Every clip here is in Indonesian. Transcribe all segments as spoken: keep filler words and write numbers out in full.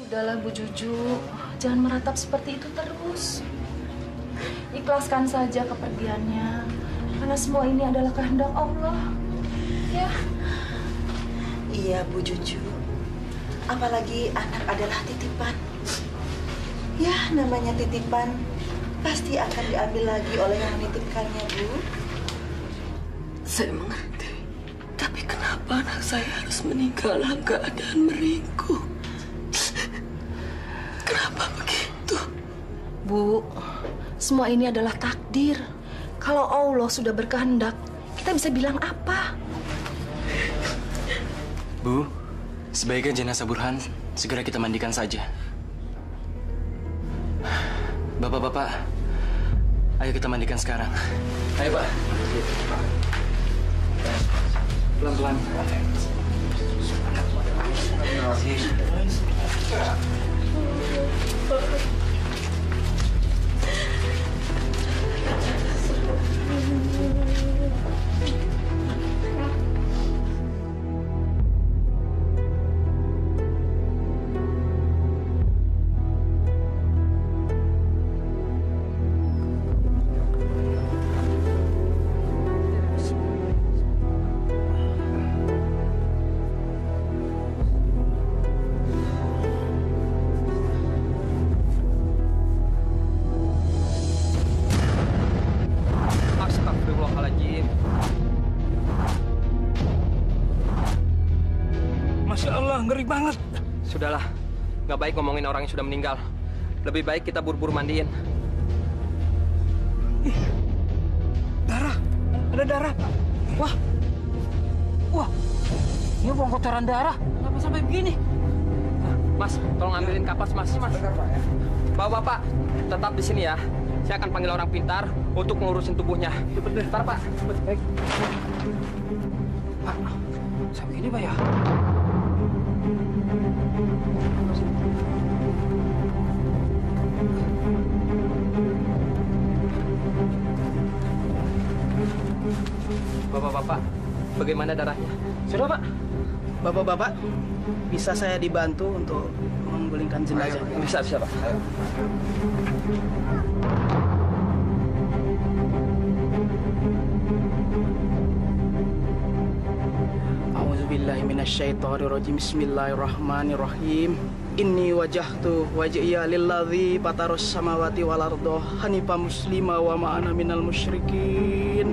Sudahlah Bu Juju, jangan meratap seperti itu terus. Ikhlaskan saja kepergiannya, karena semua ini adalah kehendak Allah. Ya. Iya Bu Juju, apalagi anak adalah titipan. Ya, namanya titipan pasti akan diambil lagi oleh yang menitipkannya, Bu. Saya mengerti, tapi kenapa anak saya harus meninggal dalam keadaan meringkuk? Kenapa begitu? Bu, semua ini adalah takdir. Kalau Allah sudah berkehendak, kita bisa bilang apa? Bu, sebaiknya jenazah Burhan segera kita mandikan saja. Bapak-bapak, ayo kita mandikan sekarang. Ayo, Pak. Pelan-pelan. Astagfirullahaladzim. Masya Allah, ngeri banget. Sudahlah, nggak baik ngomongin orang yang sudah meninggal. Lebih baik kita buru-buru mandiin. Ih, darah, ada darah. Wah, wah, ini buang kotoran darah. Kenapa sampai begini? Mas, tolong ambilin kapas mas. Mas. Bapak, Bapak, tetap di sini ya. Saya akan panggil orang pintar untuk ngurusin tubuhnya. Bentar, Pak. Baik. Pak, sampai ini, Pak ya? Bapak-bapak, bagaimana darahnya? Sudah, Pak. Bapak-bapak, bisa saya dibantu untuk menggulingkan jenazah? Bisa, bisa, Pak. Ayo. A'udzubillahi minasyaitonirrajim. Bismillahirrahmanirrahim. Inni wajahtu wajhiya lilladzi fataras samawati wal arda hanifa muslima wa ma ana minal musyrikin.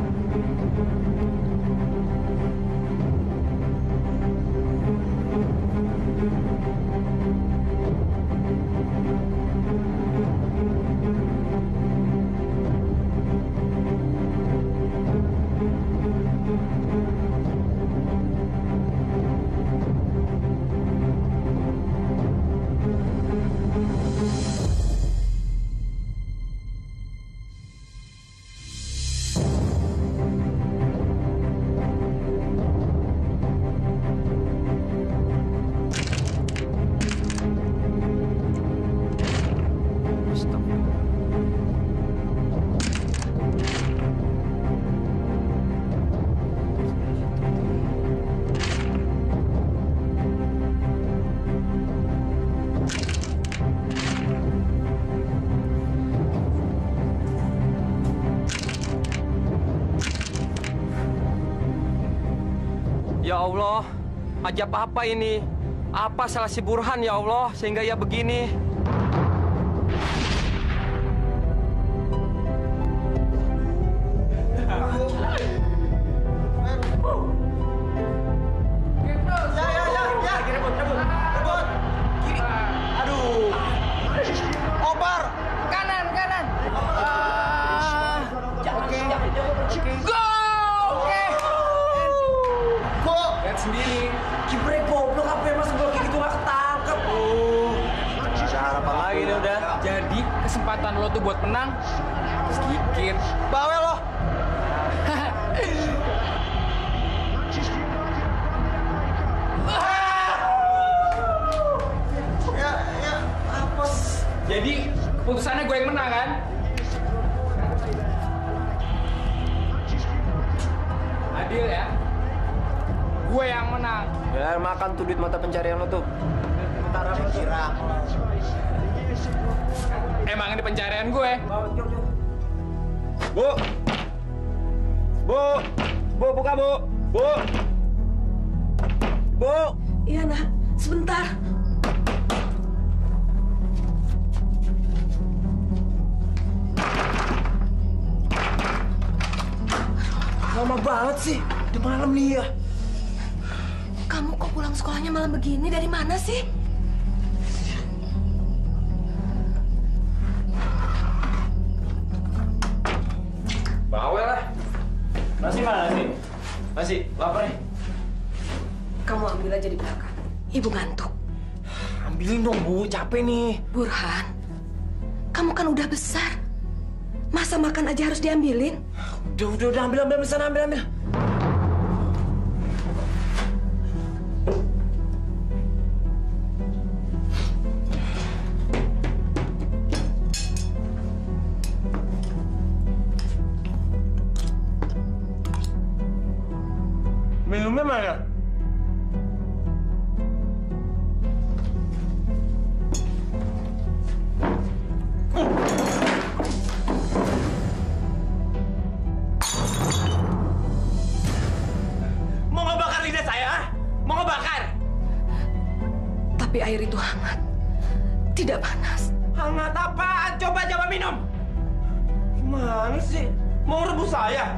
Ya Allah, ajab apa ini? Apa salah si Burhan ya Allah sehingga ia begini? Sendiri, kibrek goblok apa ya mas goblok gitu nggak ketangkep. Oh, cara apa lagi nih udah? Jadi kesempatan lo tuh buat menang sedikit. Bawel lo. Ya, ya, apes. Jadi keputusannya gue yang menang kan? Adil ya? Gue yang menang. Ya makan tuh duit mata pencarian lo tuh. antara bergerak. Emang ini pencarian gue. Bu, bu, bu buka bu, bu, bu. Iya nak, sebentar. Lama banget sih, udah malam nih ya. Kamu kok pulang sekolahnya malam begini? Dari mana sih? Bawel lah. Nasi mana nasi? Nasi, lapar nih. Kamu ambil aja di belakang. Ibu ngantuk. Ambilin dong bu, capek nih. Burhan, kamu kan udah besar. Masa makan aja harus diambilin? Udah, udah, udah, ambil, ambil, sana, ambil, ambil. Minumnya mana? Mau ngebakar lidah saya? Mau ngebakar? Tapi air itu hangat. Tidak panas. Hangat apaan? Coba, coba minum. Gimana sih? Mau rebus saya?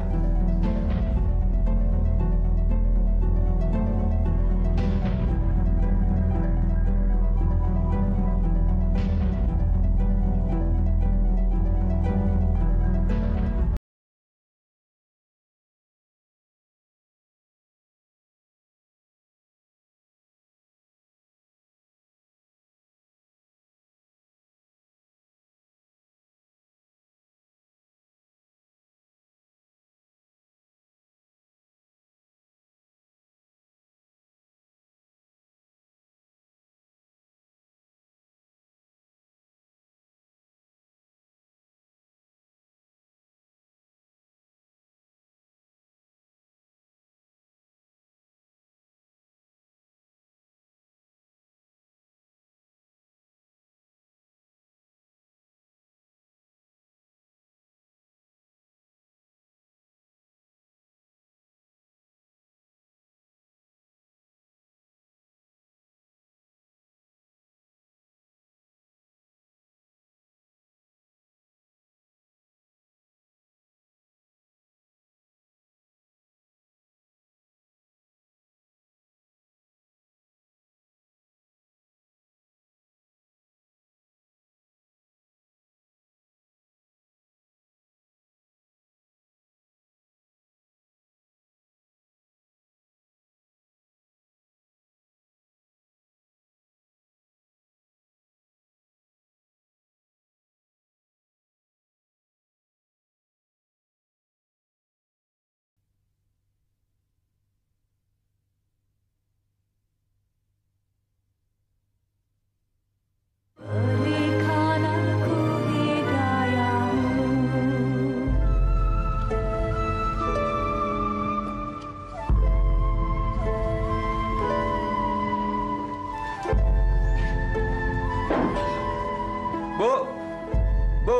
Bu, Bu.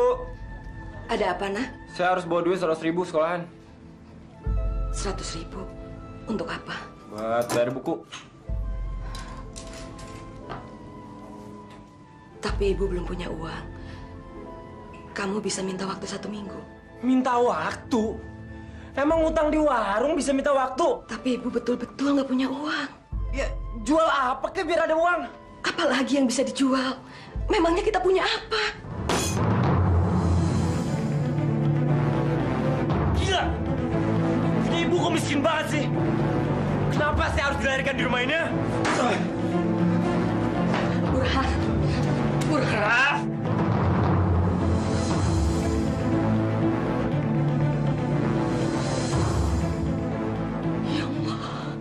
Ada apa, nak? Saya harus bawa duit seratus ribu sekolahan. Seratus ribu? Untuk apa? Buat bayar buku. Tapi ibu belum punya uang. Kamu bisa minta waktu satu minggu. Minta waktu? Emang utang di warung bisa minta waktu? Tapi ibu betul-betul nggak punya uang. Ya, jual apa kek biar ada uang? Apalagi yang bisa dijual? Memangnya kita punya apa? Gila! Ini ibu kok miskin banget sih? Kenapa saya harus dilahirkan di rumah ini? Burhan. Burhan. Ya Allah.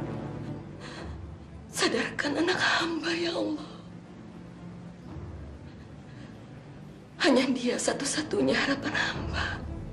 Sadarkan anak hamba, ya Allah. Hanya dia satu-satunya harapan hamba.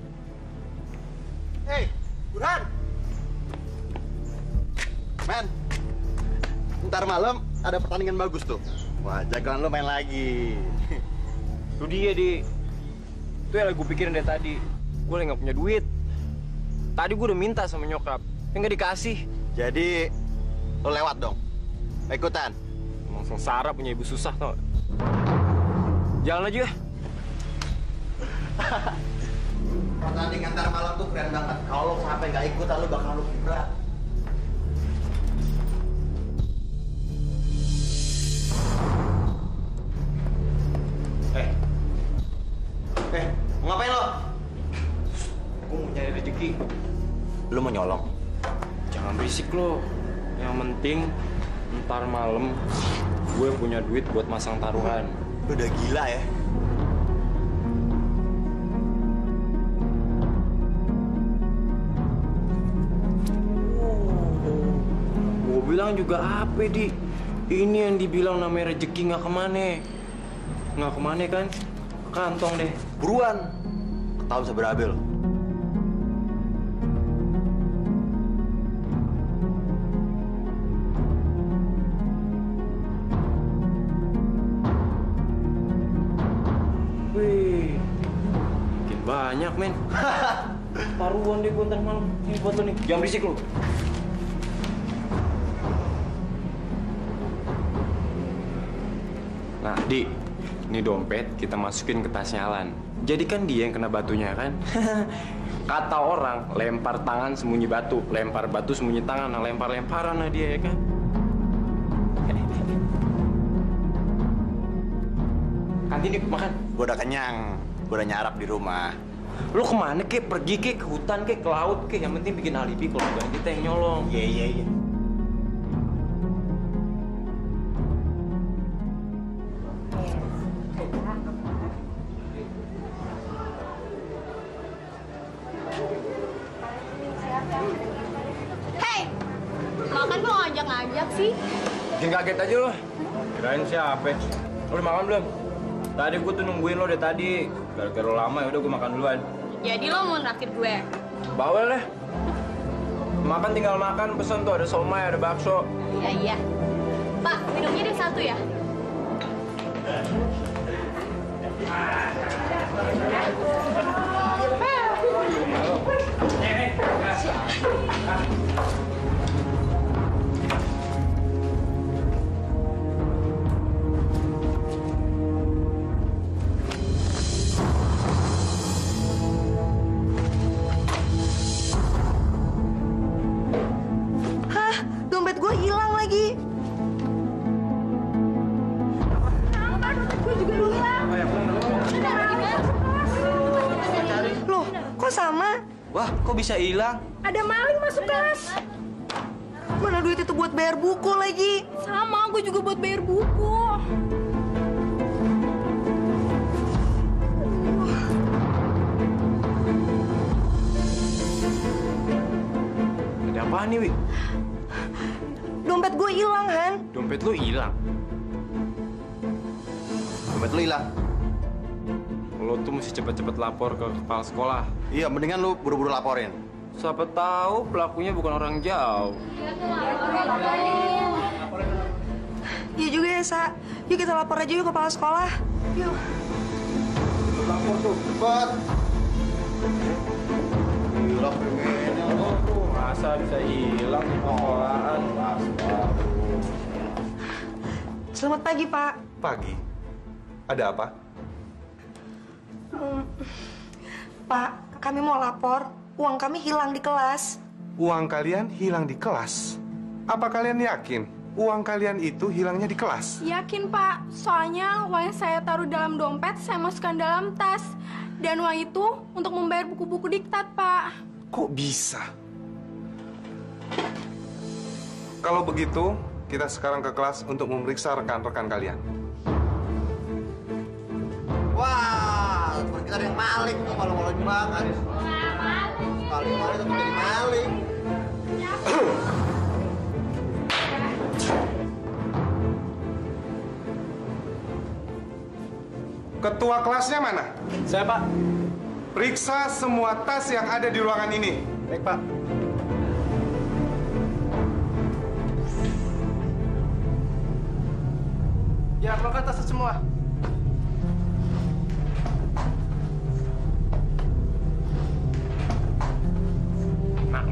Hei, Burhan! Men, ntar malam ada pertandingan bagus tuh. Wah, jagoan lo main lagi. Itu dia, Di. Itu yang lagi gue pikirin dari tadi. Gue lagi nggak punya duit. Tadi gue udah minta sama nyokap, yang nggak dikasih. Jadi, lo lewat dong. Ikutan. Emang sengsara punya ibu susah, tau. Jalan aja. Pertandingan antar malam tuh keren banget. Kalau lo sampai nggak ikutan, lo bakal lo berat. Eh, Eh, mau ngapain lo? gue mau nyari rezeki. Lo mau nyolong? Jangan berisik lo. Yang penting ntar malam gue punya duit buat masang taruhan. Lo udah gila ya? Gue bilang juga apa, Di? Ini yang dibilang namanya rezeki nggak kemana. Nggak kemana kan? Ke kantong deh. Buruan. Ketahuan bisa berabil. Wih, makin banyak, men. Taruhan deh gue ntar malam. Ini buat lo nih. Jangan berisik lo. Nah, Di, ini dompet kita masukin ke tasnya Alan. Jadi kan dia yang kena batunya kan? Kata orang, lempar tangan sembunyi batu, lempar batu sembunyi tangan, nah lempar-lemparan lah dia ya kan? Nanti nih makan. Gue udah kenyang. Gue udah nyarap di rumah. Lo kemana kek? Pergi kek ke hutan kek, ke laut kek. Yang penting bikin alibi kalau bukan kita yang nyolong. Iya, iya, iya. Hei, makan kok ngajak-ngajak sih? Bikin kaget aja lo. Kirain siapa? Lo udah makan belum? Tadi gue tuh nungguin lo dari tadi. Gara-gara lo lama ya udah gue makan duluan. Jadi lo mau naktir gue? Bawel deh. Makan tinggal makan, pesen tuh ada somai, ada bakso. Iya, iya. Pak, minumnya deh satu ya? Hah? Dompet gue hilang lagi. Gue juga hilang. Loh, kok sama? Wah, kok bisa hilang? Ada maling masuk kelas. Mana duit itu buat bayar buku lagi? Sama, gue juga buat bayar buku. Ada apaan nih, Wi? Dompet gue hilang, Han. Dompet lo hilang. Dompet lo hilang. Lo tuh mesti cepet-cepet lapor ke kepala sekolah. Iya, mendingan lu buru-buru laporin. Siapa tahu pelakunya bukan orang jauh. Iya juga ya, Sa. Yuk kita lapor aja yuk ke kepala sekolah. Yuk. Lapor tuh, cepet. Hilang kriminal tuh. Masa bisa hilang di sekolahan? Selamat pagi, Pak. Pagi. Ada apa? Hmm. Pak, kami mau lapor. Uang kami hilang di kelas. Uang kalian hilang di kelas? Apa kalian yakin uang kalian itu hilangnya di kelas? Yakin, Pak. Soalnya uang yang saya taruh dalam dompet, saya masukkan dalam tas. Dan uang itu untuk membayar buku-buku diktat, Pak. Kok bisa? Kalau begitu, kita sekarang ke kelas untuk memeriksa rekan-rekan kalian. Wah, teman kita ada yang maling tuh, malu-maluin banget. Maling-maling tapi jadi maling. Ketua kelasnya mana? Saya, Pak. Periksa semua tas yang ada di ruangan ini. Baik, Pak. Ya, keluarkan tas semua. Nah,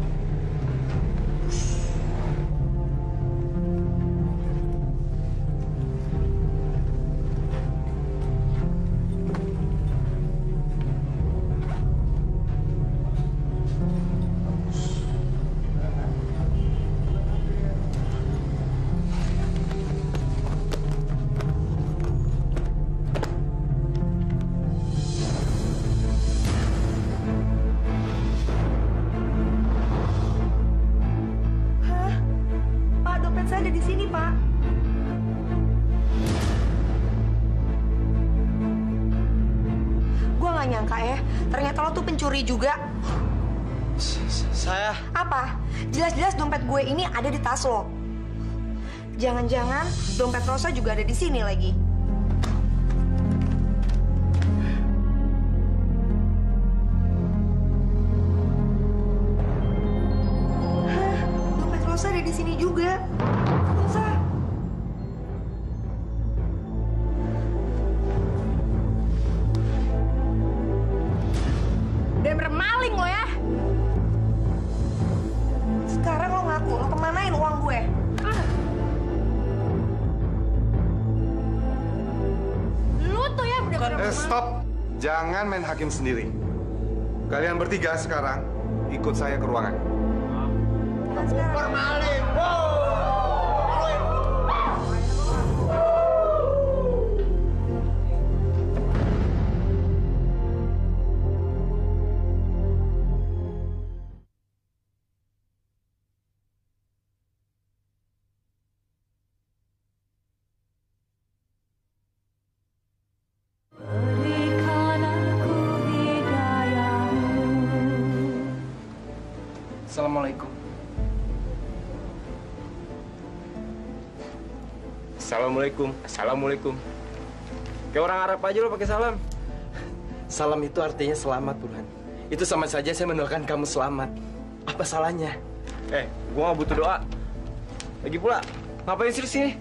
Pak, dompet saya ada di sini, Pak. Gua nggak nyangka ya, ternyata lo tuh pencuri juga. Saya... Apa? Jelas-jelas dompet gue ini ada di tas lo. Jangan-jangan dompet Rosa juga ada di sini lagi. Hah? Dompet Rosa ada di sini juga. Rosa. Bener-bener maling lo ya. Sekarang lo ngaku, lo kemanain uang gue? Lu tuh ya bener-bener Eh, stop. Jangan main hakim sendiri. Kalian bertiga sekarang ikut saya ke ruangan. Permaling. Wow. Assalamualaikum. Assalamualaikum. Assalamualaikum. Kayak orang Arab aja lo pakai salam. Salam itu artinya selamat, Burhan. Itu sama saja saya mendoakan kamu selamat. Apa salahnya? Eh, gua nggak butuh doa. Lagi pula, ngapain sih di sini?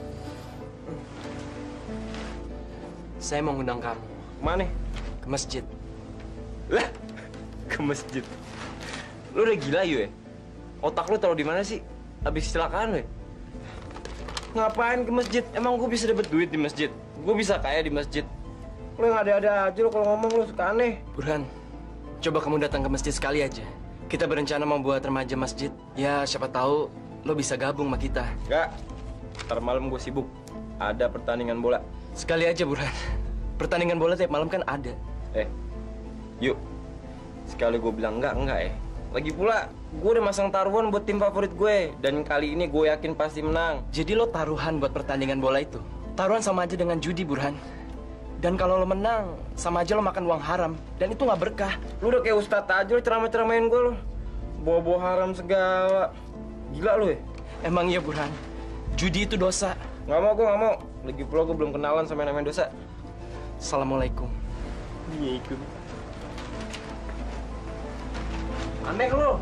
Saya mau ngundang kamu. Mana? Ke masjid. Lah, ke masjid. Lu udah gila ya? Otak lu taruh di mana sih? Abis kecelakaan, we? Ngapain ke masjid? Emang gue bisa dapet duit di masjid? Gue bisa kaya di masjid? Lu yang ada-ada aja lu kalau ngomong lu suka aneh. Burhan, coba kamu datang ke masjid sekali aja. Kita berencana mau buat remaja masjid. Ya, siapa tahu lo bisa gabung sama kita. Enggak. Ntar malam gue sibuk. Ada pertandingan bola. Sekali aja, Burhan. Pertandingan bola tiap malam kan ada. Eh, yuk. Sekali gue bilang enggak, enggak ya. Lagi pula, gue udah masang taruhan buat tim favorit gue. Dan kali ini gue yakin pasti menang. Jadi lo taruhan buat pertandingan bola itu? Taruhan sama aja dengan judi, Burhan. Dan kalau lo menang, sama aja lo makan uang haram. Dan itu nggak berkah. Lu udah kayak ustadz aja lo ceramah-ceramahin gue lo. Bawa-bawa haram segala. Gila lo ya? Emang iya, Burhan. Judi itu dosa. Nggak mau, gue nggak mau. Lagi pula gue belum kenalan sama yang namanya dosa. Assalamualaikum. Waalaikumsalam. Aneh lo.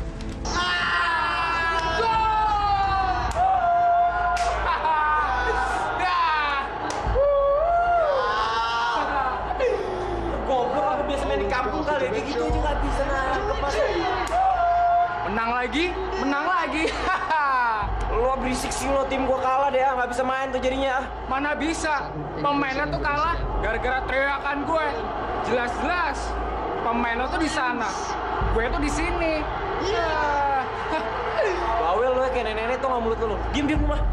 Goblok, aku biasa main di kampung kali, kayak gitu aja nggak bisa nangkep. Menang lagi, menang lagi. Lo berisik sih lo, tim gua kalah deh, nggak bisa main tuh jadinya. Mana bisa, pemainnya tuh kalah gara-gara teriakan gue. Jelas-jelas pemainnya tuh di sana, gue tuh di sini. Iya. Bawel lo kayak nenek-nenek tuh nggak mulut lo. Diem diem rumah.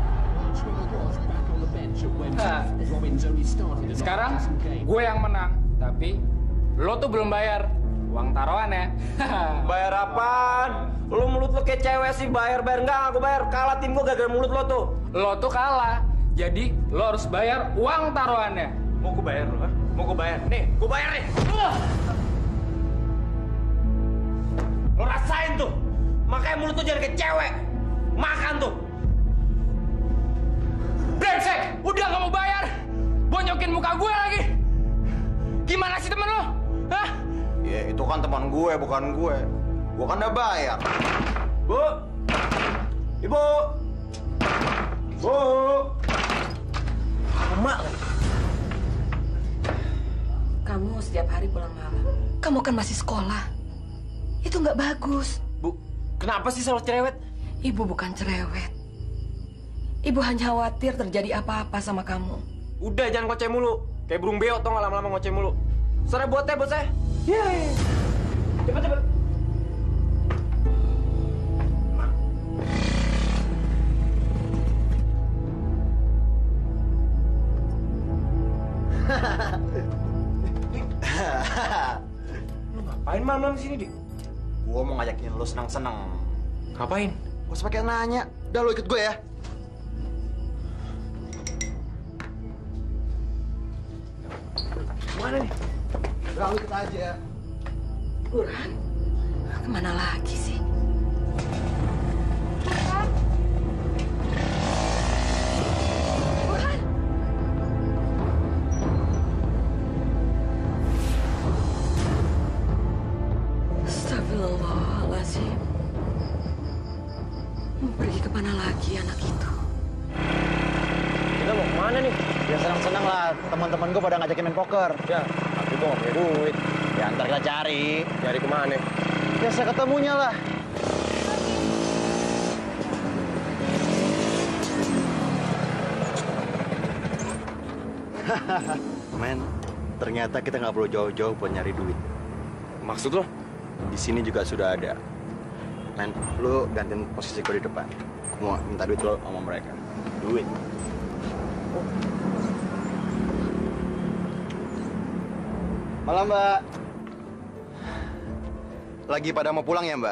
Sekarang gue yang menang, tapi lo tuh belum bayar uang taruhan ya. Bayar apaan? Lo mulut lo kayak cewek sih, bayar bayar enggak, aku bayar. Kalah tim gua gara-gara mulut lo tuh. Lo tuh kalah, jadi lo harus bayar uang taruhannya. Mau gue bayar lo, ha? Mau gue bayar? Nih, gue bayar nih. Uh. Lo rasain tuh, makanya mulut tuh jangan kayak cewek. Makan tuh. Brengsek, udah nggak mau bayar, bonyokin muka gue lagi. Gimana sih temen lo? Hah? Ya itu kan teman gue, bukan gue. Gue kan udah bayar. Bu, ibu, bu, kamu setiap hari pulang malam. Kamu kan masih sekolah. Itu nggak bagus. Bu, kenapa sih selalu cerewet? Ibu bukan cerewet. Ibu hanya khawatir terjadi apa-apa sama kamu. Udah, jangan ngoceh mulu. Kayak burung beo tau nggak lama-lama ngoceh mulu. Sore buat teh buat saya. Yeay. Cepet, cepet. Lu ngapain malam-malam di sini, Dik? Gua mau ngajakin lu senang-senang. Ngapain? Gua sepakai nanya. Udah lu ikut gue ya. Mana nih? Udah lu ikut aja. Burhan, kemana lagi sih? Burhan. Burhan. Astagfirullahaladzim. Mau pergi kemana lagi anak itu? Kita mau kemana nih? Ya senang-senang lah. Teman-teman gua pada ngajakin main poker. Ya, tapi gua nggak punya duit. Ya ntar kita cari. Cari kemana? Ya saya ketemunya lah. Men, ternyata kita nggak perlu jauh-jauh buat nyari duit. Maksud lo? Di sini juga sudah ada. Men, lu gantiin posisi gue di depan. Gue mau minta duit lo sama mereka. Duit. Malam, Mbak. Lagi pada mau pulang ya, Mbak?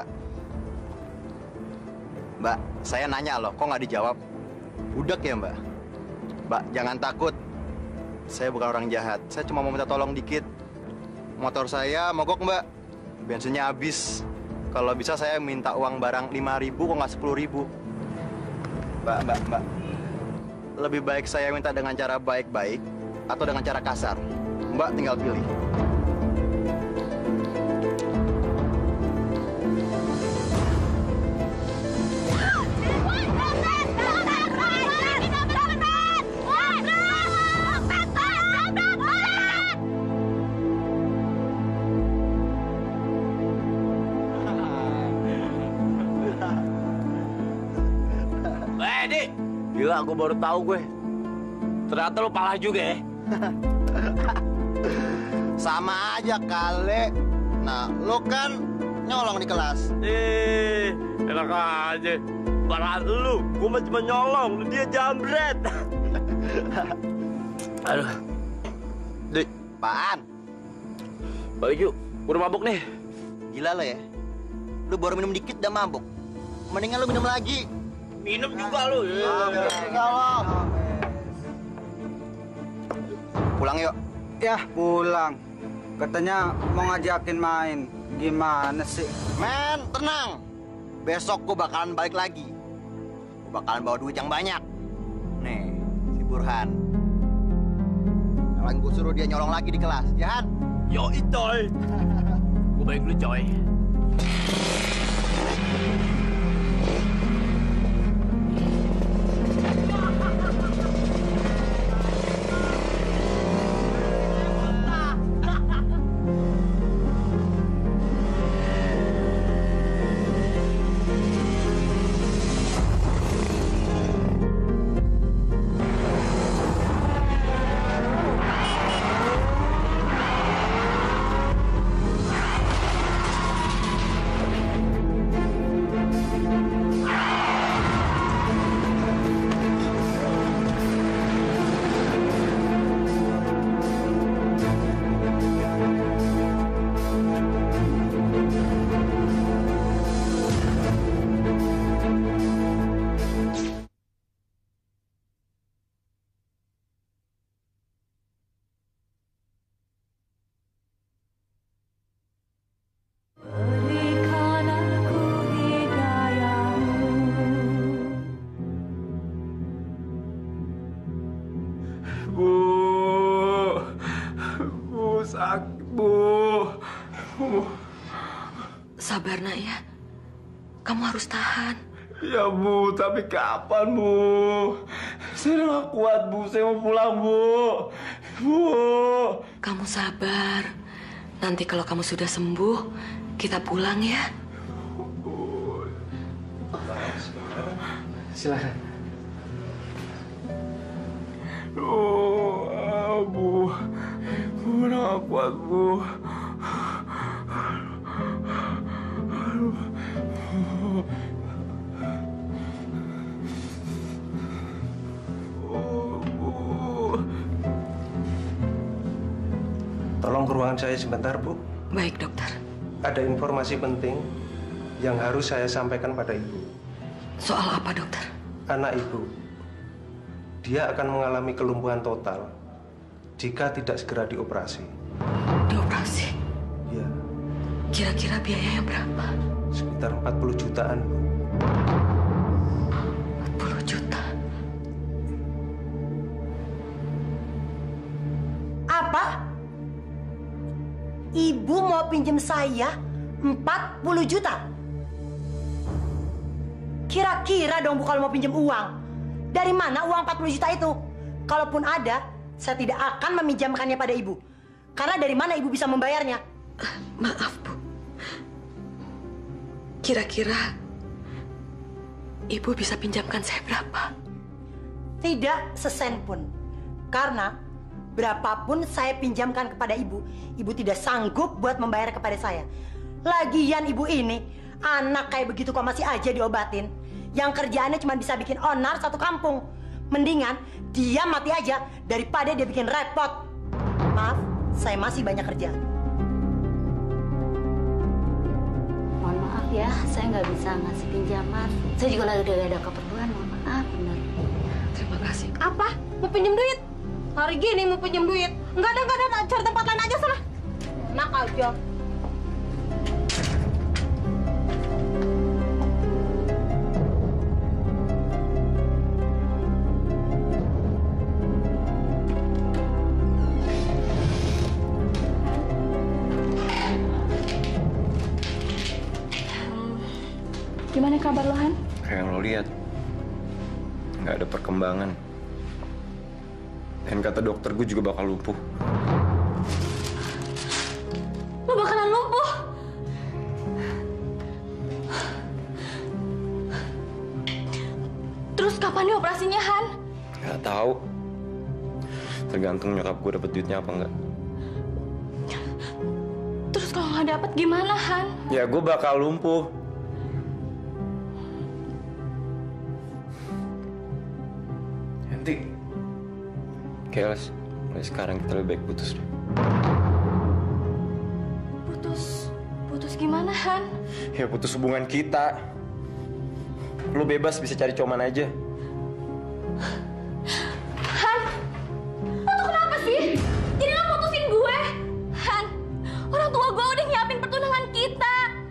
Mbak, saya nanya loh, kok nggak dijawab? Budak ya, Mbak? Mbak, jangan takut. Saya bukan orang jahat. Saya cuma mau minta tolong dikit. Motor saya mogok, Mbak. Bensinnya habis. Kalau bisa saya minta uang barang lima ribu, kok nggak sepuluh ribu. Mbak, Mbak, Mbak. Lebih baik saya minta dengan cara baik-baik atau dengan cara kasar. Mbak tinggal pilih. Gila, gue baru tahu gue. Ternyata lo pala juga ya. Sama aja kali. Nah, lo kan nyolong di kelas. Eh, enak aja. Parah lu, gue mah cuma nyolong, dia jambret. Aduh. Dik, apaan? balik yuk, gue udah mabuk nih. Gila lo ya. Lu baru minum dikit udah mabuk. Mendingan lu minum lagi. Minum juga lu. Kalau pulang yuk. Ya pulang. Katanya mau ngajakin main. Gimana sih? Men, tenang. Besok gua bakalan balik lagi. Gua bakalan bawa duit yang banyak. Nih, si Burhan. Sekarang gua suruh dia nyolong lagi di kelas, ya Han? Yo, coy. Gua balik dulu, coy. Sabar, nak ya. Kamu harus tahan. Ya, Bu, tapi kapan, Bu? Saya udah gak kuat, Bu. Saya mau pulang, Bu. Bu. Kamu sabar. Nanti kalau kamu sudah sembuh, kita pulang ya. Silakan. Oh, Bu. Bu udah gak kuat, Bu. Tolong ke ruangan saya sebentar, Bu. Baik, dokter. Ada informasi penting yang harus saya sampaikan pada Ibu. Soal apa, dokter? Anak Ibu, dia akan mengalami kelumpuhan total jika tidak segera dioperasi. Dioperasi? Iya. Kira-kira biayanya berapa? Sekitar empat puluh jutaan, Bu. empat puluh juta. Apa? Ibu mau pinjam saya empat puluh juta? Kira-kira dong Bu kalau mau pinjam uang. Dari mana uang empat puluh juta itu? Kalaupun ada, saya tidak akan meminjamkannya pada Ibu. Karena dari mana Ibu bisa membayarnya? Uh, maaf, Bu. Kira-kira Ibu bisa pinjamkan saya berapa? Tidak sesen pun. Karena berapapun saya pinjamkan kepada Ibu, Ibu tidak sanggup buat membayar kepada saya. Lagian Ibu ini, anak kayak begitu kok masih aja diobatin. Yang kerjaannya cuma bisa bikin onar satu kampung. Mendingan dia mati aja daripada dia bikin repot. Maaf, saya masih banyak kerjaan. Mohon maaf ya, saya nggak bisa ngasih pinjaman. Saya juga lagi ada keperluan, mohon maaf, benar. Terima kasih. Apa? Mau pinjam duit? Hari gini mau pinjam duit? Enggak ada, enggak ada. Cari tempat lain aja sana. Enak aja. Gimana kabar lo, Han? Kayak yang lo lihat, nggak ada perkembangan. Dan kata dokter gue juga bakal lumpuh. Lo bakalan lumpuh? Terus kapan nih operasinya, Han? Nggak tahu. Tergantung nyokap gue dapet duitnya apa enggak. Terus kalau nggak dapet gimana, Han? Ya gue bakal lumpuh. Nanti, Keles, mulai sekarang kita lebih baik putus deh. Putus? Putus gimana, Han? Ya putus hubungan kita. Lu bebas bisa cari cowok mana aja. Han, lo tuh kenapa sih? Jadi lo putusin gue? Han, orang tua gue udah nyiapin pertunangan kita.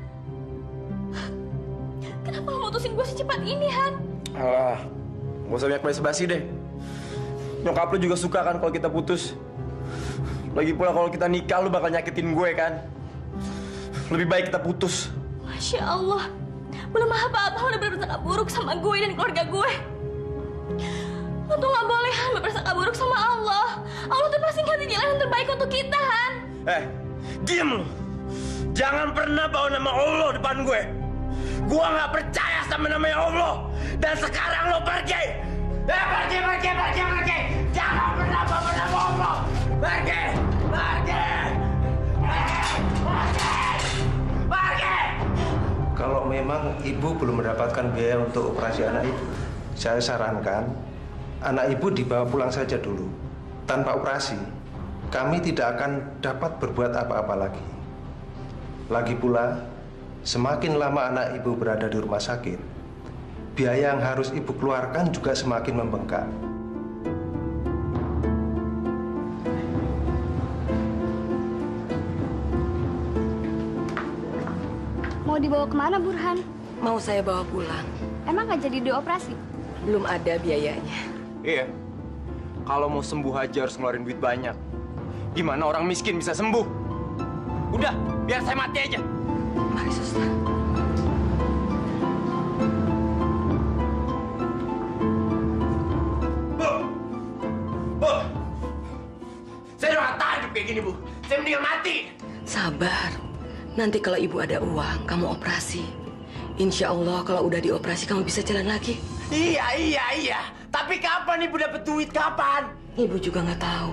Kenapa lo mutusin gue secepat ini, Han? Alah, gak usah banyak basa-basi deh. Nyokap lu juga suka kan kalau kita putus. Lagi pula kalau kita nikah lu bakal nyakitin gue kan. Lebih baik kita putus. Masya Allah, belum apa-apa lo udah berprasangka buruk sama gue dan keluarga gue. Lo tuh gak boleh, Han, berprasangka buruk sama Allah. Allah tuh pasti ngasih jalan yang terbaik untuk kita, Han. Eh, diam lu. Jangan pernah bawa nama Allah depan gue. Gua gak percaya sama namanya Allah. Dan sekarang lo pergi. Eh, pergi, pergi, pergi, pergi. Jangan pernah bawa nama Allah. Pergi, pergi. Eh, pergi, pergi. Kalau memang Ibu belum mendapatkan biaya untuk operasi anak Ibu, saya sarankan anak Ibu dibawa pulang saja dulu. Tanpa operasi, kami tidak akan dapat berbuat apa-apa lagi. Lagi pula, semakin lama anak Ibu berada di rumah sakit, biaya yang harus Ibu keluarkan juga semakin membengkak. Mau dibawa kemana, Burhan? Mau saya bawa pulang. Emang nggak jadi dioperasi? Belum ada biayanya. Iya. Kalau mau sembuh aja harus ngeluarin duit banyak. Gimana orang miskin bisa sembuh? Udah, biar saya mati aja. Mari, suster. Bu! Saya udah nggak tahan hidup kayak gini, Bu. Saya mendingan mati. Sabar. Nanti kalau ibu ada uang, kamu operasi. Insya Allah kalau udah dioperasi kamu bisa jalan lagi. Iya, iya, iya. Tapi kapan ibu dapat duit? Kapan? Ibu juga nggak tahu.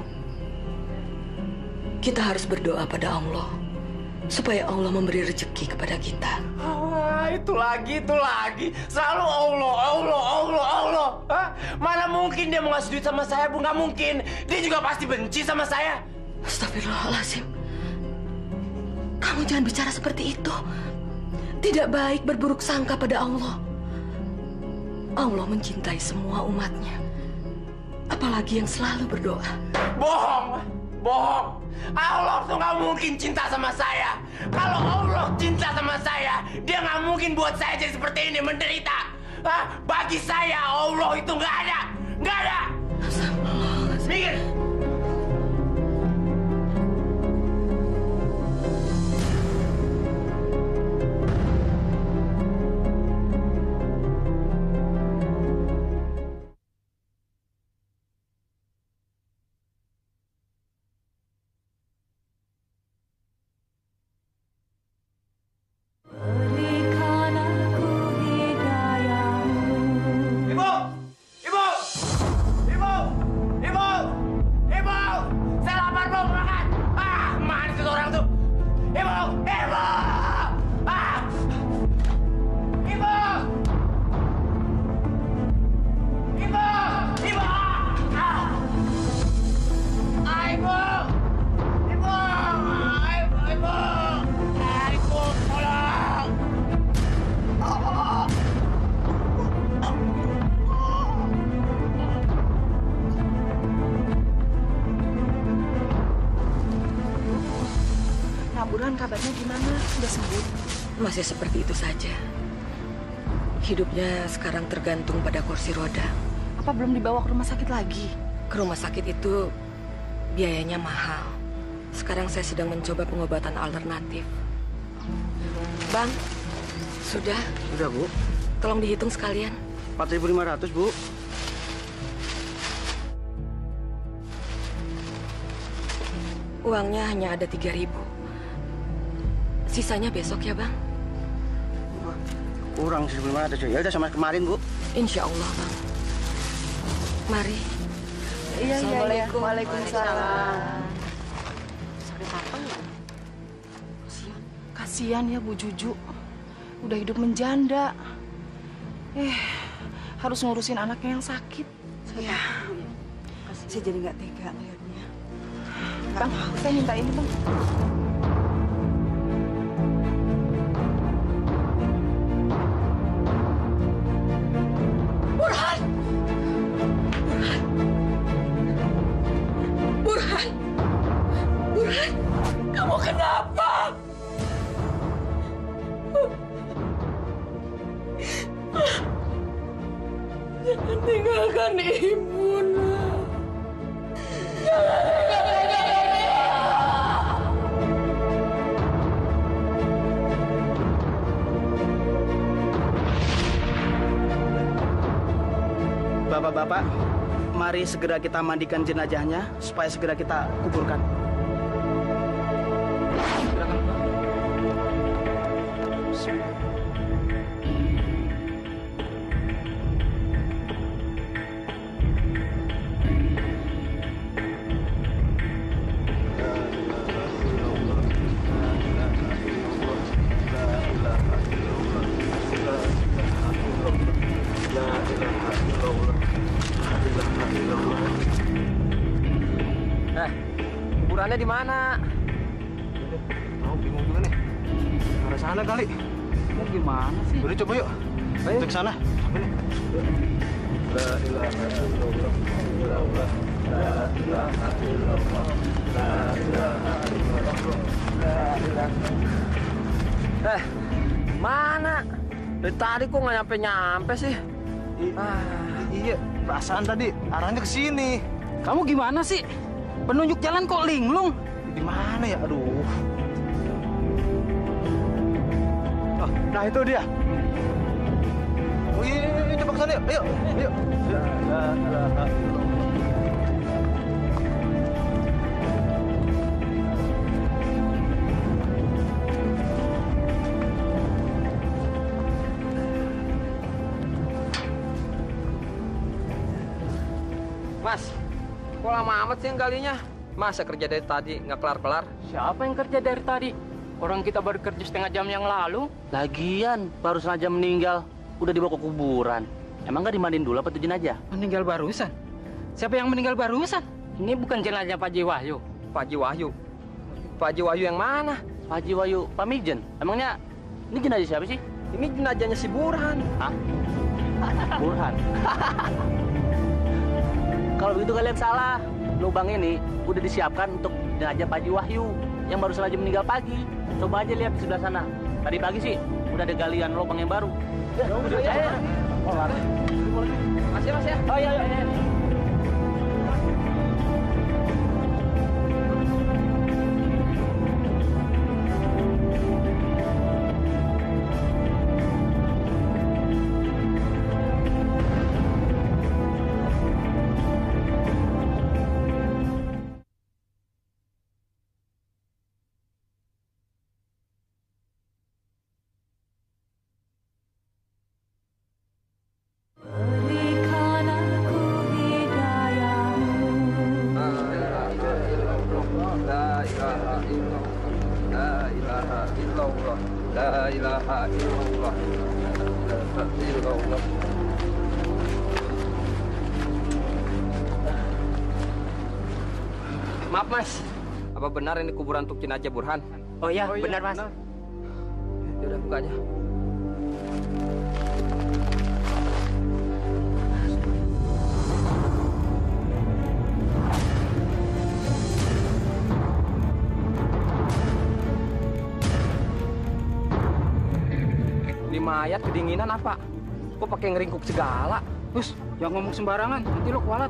Kita harus berdoa pada Allah supaya Allah memberi rezeki kepada kita. Ah, itu lagi, itu lagi. Selalu Allah, Allah, Allah, Allah. Hah? Mana mungkin dia mau ngasih duit sama saya, Bu? Nggak mungkin. Dia juga pasti benci sama saya. Astagfirullahaladzim. Kamu jangan bicara seperti itu. Tidak baik berburuk sangka pada Allah. Allah mencintai semua umatnya. Apalagi yang selalu berdoa. Bohong, bohong. Allah tuh nggak mungkin cinta sama saya. Kalau Allah cinta sama saya, dia nggak mungkin buat saya jadi seperti ini, menderita. Hah? Bagi saya Allah itu nggak ada, nggak ada. Mikir. Burhan, kabarnya gimana? Udah sembuh? Masih seperti itu saja. Hidupnya sekarang tergantung pada kursi roda. Apa belum dibawa ke rumah sakit lagi? Ke rumah sakit itu biayanya mahal. Sekarang saya sedang mencoba pengobatan alternatif. Bang, sudah? Sudah, Bu. Tolong dihitung sekalian. empat ribu lima ratus, Bu. Uangnya hanya ada tiga ribu. Sisanya besok ya, Bang? Kurang seribu lima ratus. Ya udah sama kemarin, Bu. Insya Allah, Bang. Mari. Iya, iya, iya. Assalamualaikum. Waalaikumsalam. Sakit apa ya? Kasihan ya Bu Juju. Udah hidup menjanda. Eh, harus ngurusin anaknya yang sakit. Saya Saya jadi nggak tega ngeliatnya. Bang, saya minta ini, Bang. Burhan! Burhan! Burhan! Burhan! Kamu kenapa? Jangan tinggalkan ibu, nak. Jangan tinggalkan ibu. Bapak-bapak, mari segera kita mandikan jenazahnya supaya segera kita kuburkan. Eh, kuburannya di mana? Oh, bingung juga nih. Arah sana kali. Mau gimana sih? Udah coba yuk. Ayo ke sana. Ini. La ilaha illallah. La ilaha illallah. La ilaha illallah. La ilaha. Eh, mana? Dari tadi kok nggak nyampe-nyampe sih? Ah, iya, perasaan tadi arahnya ke sini. Kamu gimana sih? Penunjuk jalan kok linglung? Di mana ya? Aduh. Oh, nah itu dia. Oh iya, iya, iya, coba ke sana yuk. Ayo, ayo. Ya, ya, ya. lama amat sih yang galinya. Masa kerja dari tadi nggak kelar-kelar? Siapa yang kerja dari tadi? Orang kita baru kerja setengah jam yang lalu. Lagian baru setengah jam meninggal, udah dibawa ke kuburan. Emang nggak dimandiin dulu apa tuh jenazah? Meninggal barusan? Siapa yang meninggal barusan? Ini bukan jenazah Pak Haji Wahyu. Pak Haji Wahyu? Pak Haji Wahyu yang mana? Pak Haji Wahyu Pak Mijen. Emangnya ini jenazah siapa sih? Ini jenazahnya si Burhan. Hah? Burhan? Kalau begitu kalian salah. Lubang ini udah disiapkan untuk jenazah Pak Haji Wahyu yang baru saja meninggal pagi. Coba aja lihat di sebelah sana. Tadi pagi sih udah ada galian lubang yang baru. Ya, udah saya. Oh, Mas ya, Mas ya. Oh iya, iya, iya. Maaf Mas, apa benar ini kuburan untuk jenazah Burhan? Oh iya, oh, iya benar Mas. Benar. Ya udah buka aja. Ini mayat kedinginan apa? Kok pakai ngeringkuk segala? Us, jangan ngomong sembarangan, nanti lo kualat.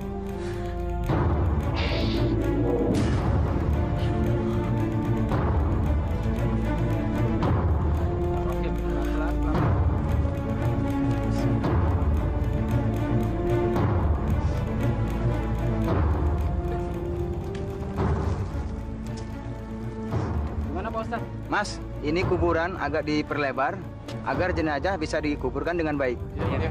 Mas, ini kuburan agak diperlebar agar jenazah bisa dikuburkan dengan baik. Ya, ya.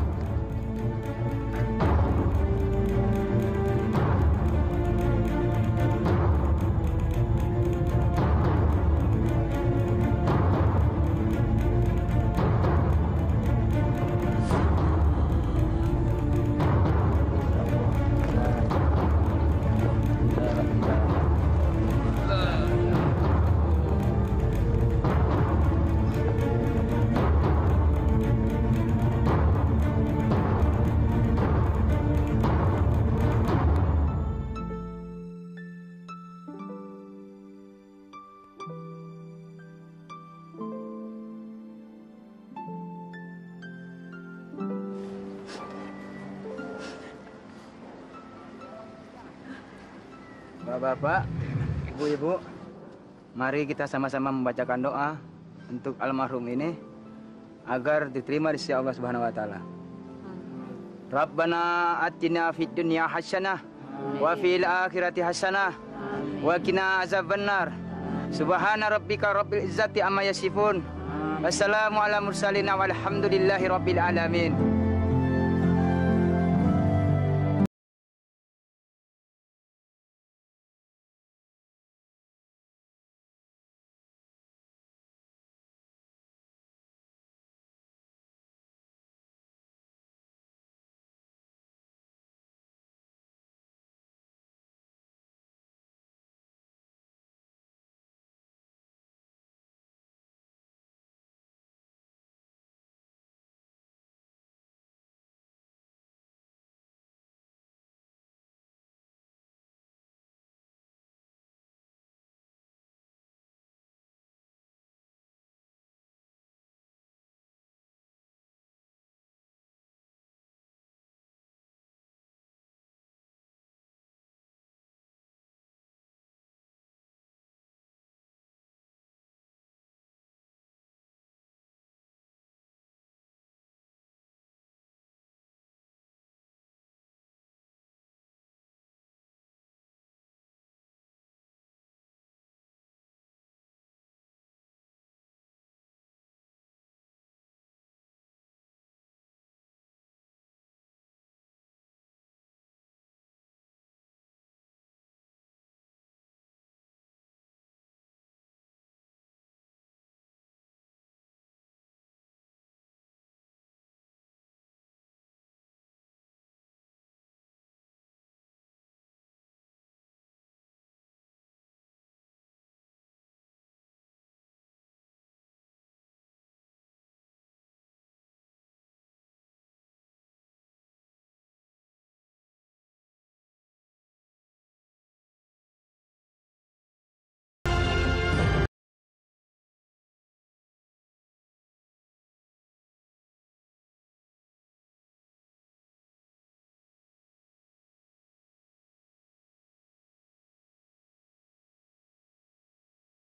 Bapak-bapak, ibu-ibu, mari kita sama-sama membacakan doa untuk almarhum ini agar diterima di sisi Allah Subhanahu wa taala. Rabbana atina fid dunya hasanah wa fil akhirati hasanah wa qina azabannar. Subhana rabbika rabbil izzati amma yasifun. Wassalamu ala mursalin walhamdulillahi rabbil alamin.